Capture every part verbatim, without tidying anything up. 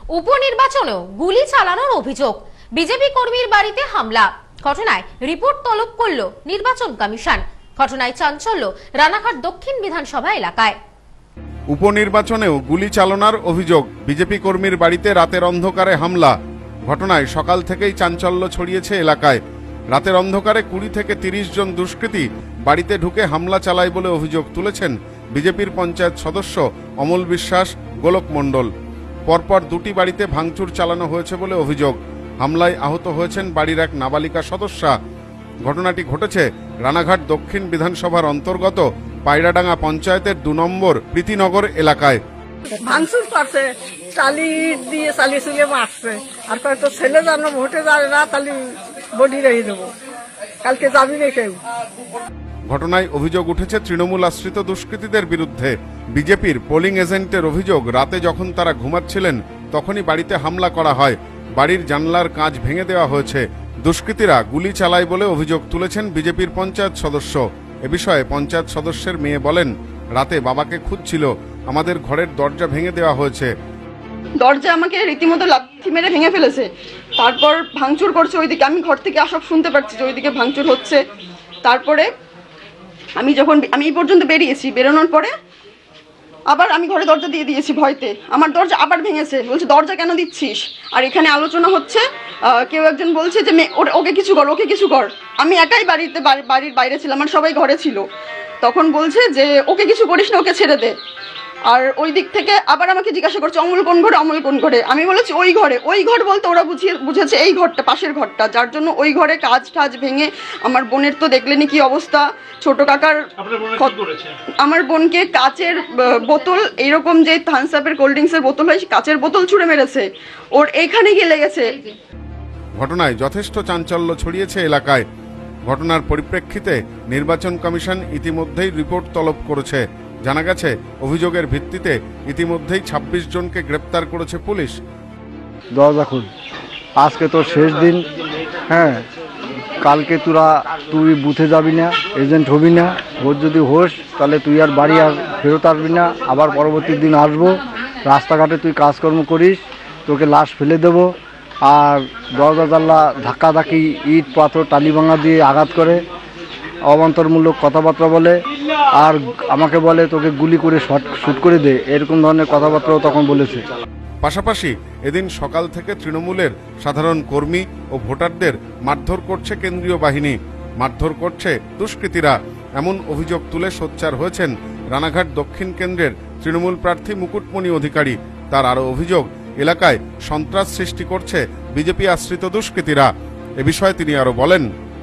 উপনির্বাচনেও গুলি চালানোর অভিযোগ, বিজেপি কর্মীর বাড়িতে হামলা। ঘটনায় রিপোর্ট তলব করল নির্বাচন কমিশন। ঘটনায় চাঞ্চল্য রানাঘাট দক্ষিণ বিধানসভা এলাকায়। উপনির্বাচনেও গুলি চালানোর অভিযোগ, বিজেপি কর্মীর বাড়িতে রাতের অন্ধকারে হামলা। ঘটনায় সকাল থেকেই চাঞ্চল্য ছড়িয়েছে এলাকায়। রাতের অন্ধকারে কুড়ি থেকে তিরিশ জন দুষ্কৃতী বাড়িতে ঢুকে হামলা চালায় বলে অভিযোগ তুলেছেন বিজেপির পঞ্চায়েত সদস্য অমল বিশ্বাস, গোলক মণ্ডল। পরপর দুটি বাড়িতে ভাঙচুর চালানো হয়েছে বলে অভিযোগ। হামলায় আহত হয়েছেন বাড়ির এক নাবালিকা সদস্যা। ঘটনাটি ঘটেছে রানাঘাট দক্ষিণ বিধানসভার অন্তর্গত পায়রাডাঙ্গা পঞ্চায়েতের দু নম্বর প্রীতিনগর এলাকায়। ভাঙচুর করছে, চালি দিয়ে চালিয়ে চুলিয়ে মারছে, আর কয়েকটা ছেলে জানো ভোটে যাবে না, তাহলে বডি রেখে দেবো, কালকে যাবি না কেউ। ঘটনায় অভিযোগ উঠেছে তৃণমূল আশ্রিত দুষ্কৃতীদের বিরুদ্ধে। বিজেপির পোলিং এজেন্টের অভিযোগ, রাতে যখন তারা ঘুমাচ্ছিলেন তখনই বাড়িতে হামলা করা হয়। বাড়ির জানলার কাঁচ ভেঙে দেওয়া হয়েছে। দুষ্কৃতীরা গুলি চালায় বলে অভিযোগ তুলেছেন বিজেপির পঞ্চায়েত সদস্য। এ বিষয়ে পঞ্চায়েত সদস্যের মেয়ে বলেন, রাতে বাবাকে খুঁজছিল, আমাদের ঘরের দরজা ভেঙে দেওয়া হয়েছে। দরজা আমাকে রীতিমতো লাথি মেরে ভেঙে ফেলেছে, তারপর ভাঙচুর করছে ওইদিকে। আমি ঘর থেকে আসব শুনতে পাচ্ছি যে ওইদিকে ভাঙচুর হচ্ছে। তারপরে আমি যখন আমি এই পর্যন্ত বেরিয়েছি, বেরোনোর পরে আবার আমি ঘরে দরজা দিয়ে দিয়েছি ভয়তে। আমার দরজা আবার ভেঙেছে, বলছে দরজা কেন দিচ্ছিস? আর এখানে আলোচনা হচ্ছে, কেউ একজন বলছে যে ওকে কিছু কর, ওকে কিছু কর। আমি একাই বাড়িতে বাড়ির বাইরে ছিলাম, আমার সবাই ঘরে ছিল। তখন বলছে যে ওকে কিছু করিস না, ওকে ছেড়ে দে। আর ওই দিক থেকে আবার আমাকে জিজ্ঞাসা করছে অমল কোন ঘরে, অমল কোন ঘরে। আমি বলেছি ওই ঘরে। ওই ঘর বলতে ওরা বুঝিয়ে বুঝেছে এই ঘরটা, পাশের ঘরটা, যার জন্য ওই ঘরে কাজ টাজ ভেঙে আমার বোনের তো দেখলেনি কি অবস্থা। ছোট কাকার আমার বোনকে কাচের বোতল, এইরকম যে থামস আপের কোল্ড ড্রিঙ্কসের বোতল হয়, কাচের বোতল ছুঁড়ে মেরেছে, ওর এইখানে গিয়ে লেগেছে। ঘটনায় যথেষ্ট চাঞ্চল্য ছড়িয়েছে এলাকায়। ঘটনার পরিপ্রেক্ষিতে নির্বাচন কমিশন ইতিমধ্যেই রিপোর্ট তলব করেছে। জানা গেছে, অভিযোগের ভিত্তিতে ইতিমধ্যেই ছাব্বিশ জনকে গ্রেপ্তার করেছে পুলিশ। দরজা খুল, আজকে তোর শেষ দিন। হ্যাঁ, কালকে তোরা তুই বুথে যাবি না, এজেন্ট হবি না। ভোট যদি হোস তাহলে তুই আর বাড়ি আর ফেরত আসবি না। আবার পরবর্তী দিন আসবো, রাস্তাঘাটে তুই কাজকর্ম করিস, তোকে লাশ ফেলে দেবো। আর দরজা জানলা ধাক্কাধাক্কি, ইট পাথর টালি ভাঙা দিয়ে আঘাত করে, অবান্তরমূলক কথাবার্তা বলে, আর আমাকে বলে তোকে গুলি করে শট শুট করে দে, এরকম ধরনের কথাবার্তাও তখন বলেছে। পাশাপাশি এদিন সকাল থেকে তৃণমূলের সাধারণ কর্মী ও ভোটারদের মারধর করছে কেন্দ্রীয় বাহিনী, মারধর করছে দুষ্কৃতীরা। এমন অভিযোগ তুলে সোচ্চার হয়েছেন রানাঘাট দক্ষিণ কেন্দ্রের তৃণমূল প্রার্থী মুকুটমণি অধিকারী। তার আরও অভিযোগ, এলাকায় সন্ত্রাস সৃষ্টি করছে বিজেপি আশ্রিত দুষ্কৃতীরা। এ বিষয়ে তিনি আরো বলেন,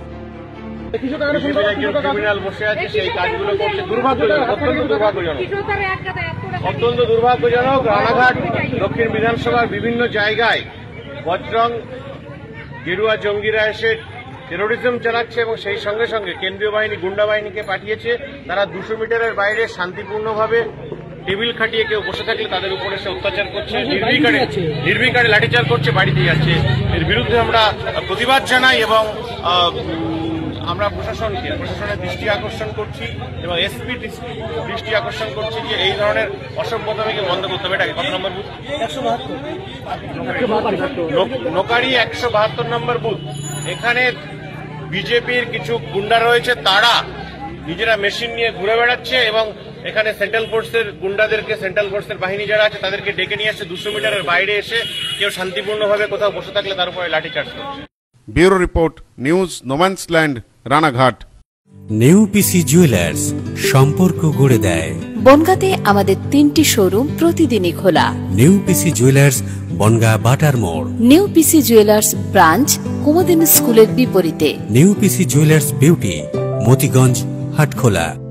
অত্যন্ত দুর্ভাগ্যজনক। রানাঘাট দক্ষিণ বিধানসভার বিভিন্ন জায়গায় বজরং গেরুয়া জঙ্গিরা এসে টেরোরিজম চালাচ্ছে এবং সেই সঙ্গে সঙ্গে কেন্দ্রীয় বাহিনী গুন্ডা বাহিনীকে পাঠিয়েছে। তারা দুশো মিটারের বাইরে শান্তিপূর্ণভাবে টেবিল খাটিয়ে কেউ বসে থাকলে তাদের উপরে সে অত্যাচার করছে, নির্বিকারে নির্বিকারে লাঠিচার্জ করছে, বাড়িতে যাচ্ছে। এর বিরুদ্ধে আমরা প্রতিবাদ জানাই এবং আমরা প্রশাসনকে প্রশাসনের দৃষ্টি আকর্ষণ করছি এবং এসপি দৃষ্টি আকর্ষণ করছি যে এই ধরনের অসভ্যতাকে বন্ধ করতে হবে। এটাকে কত নম্বর বুথ? নোকারি একশো বাহাত্তর নম্বর বুথ। এখানে বিজেপির কিছু গুন্ডা রয়েছে, তারা নিজেরা মেশিন নিয়ে ঘুরে বেড়াচ্ছে এবং এখানে সেন্ট্রাল ফোর্সের গুন্ডাদেরকে, সেন্ট্রাল ফোর্সের বাহিনী যারা আছে তাদেরকে ডেকে নিয়ে আসছে। দুশো মিটারের বাইরে এসে কেউ শান্তিপূর্ণভাবে কোথাও বসে থাকলে তার উপরে লাঠিচার্জ করছে। Bureau report, news no man's land, Ranaghat. Neupisi jewellers, সম্পর্ক গড়ে দেয়। বনগাঁতে আমাদের তিনটি শোরুম প্রতিদিনই খোলা। নেউপিসি জুয়েলার্স, বনগাঁ বাটার মোড়। নেউপিসি জুয়েলার্স ব্রাঞ্চ কুমুদিনী স্কুলের বিপরীতে। Neupisi jewellers beauty, Motiganj, Hatkhola.